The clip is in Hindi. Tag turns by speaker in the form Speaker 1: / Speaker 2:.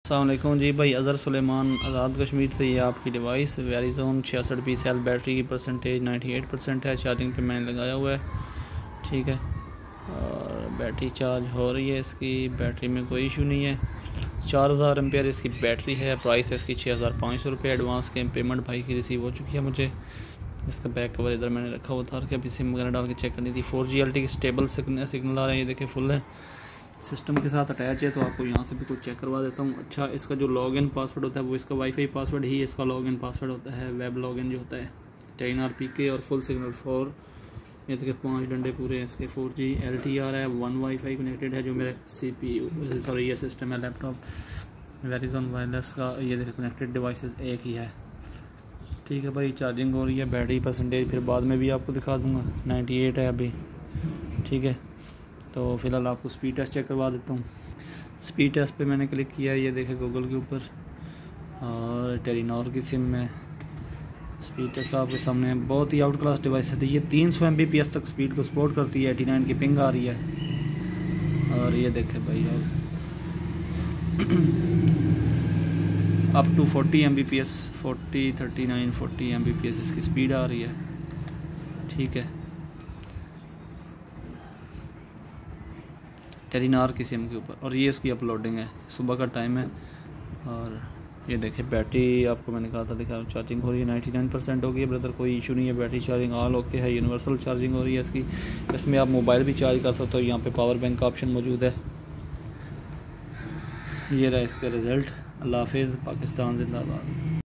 Speaker 1: अस्सलाम वालेकुम जी भाई, अज़हर सुलेमान आज़ाद कश्मीर से ये आपकी device Verizon 66 piece L battery की परसेंटेज 98% है। चार्जिंग पे मैंने लगाया हुआ है, ठीक है। और बैटरी चार्ज हो रही है, इसकी बैटरी में कोई इशू नहीं है। 4000 एम्पेयर इसकी बैटरी है। प्राइस है इसकी 6500 रुपये। एडवांस के पेमेंट भाई की रिसीव हो चुकी है मुझे। इसका बैक कवर इधर मैंने रखा हुआ था कि अभी सिम वगैरह डाल के चेक करनी थी। 4G LTE की स्टेबल सिग्नल आ रहे हैं, ये देखिए फुल है, सिस्टम के साथ अटैच है। तो आपको यहाँ से भी कुछ चेक करवा देता हूँ। अच्छा, इसका जो लॉगिन पासवर्ड होता है वो इसका वाईफाई पासवर्ड ही इसका लॉगिन पासवर्ड होता है। वेब लॉगिन जो होता है 10 RPK और फुल सिग्नल 4। ये देखिए 5 डंडे पूरे हैं इसके। 4G LTE आ रहा है। 1 वाईफाई कनेक्टेड है जो मेरे CPU सॉरी ये सिस्टम है लैपटॉप वेरिज़ोन वायरलेस का। ये देखिए कनेक्टेड डिवाइसेस एक ही है, ठीक है भाई। चार्जिंग हो रही है। बैटरी परसेंटेज फिर बाद में भी आपको दिखा दूँगा, 98 है अभी, ठीक है। तो फ़िलहाल आपको स्पीड टेस्ट चेक करवा देता हूँ। स्पीड टेस्ट पे मैंने क्लिक किया, ये देखे गूगल के ऊपर, और टेलीनॉर की सिम में स्पीड टेस्ट आपके सामने। बहुत ही आउट क्लास डिवाइस है। ये 300 Mbps तक स्पीड को सपोर्ट करती है। 89 की पिंग आ रही है। और ये देखे भाई अप टू 40 Mbps 40 39 40 Mbps इसकी स्पीड आ रही है, ठीक है। टेलीनॉर की सिम के ऊपर। और ये इसकी अपलोडिंग है, सुबह का टाइम है। और ये देखिए बैटरी आपको मैंने कहा था दिखा, चार्जिंग हो रही है। 99% हो गई है ब्रदर, कोई इशू नहीं है। बैटरी चार्जिंग ऑल ओके है। यूनिवर्सल चार्जिंग हो रही है इसकी। इसमें आप मोबाइल भी चार्ज कर सकते हो। यहाँ पे पावर बैंक का ऑप्शन मौजूद है। ये रहा इसका रिज़ल्ट। अल्लाह हाफिज़। पाकिस्तान जिंदाबाद।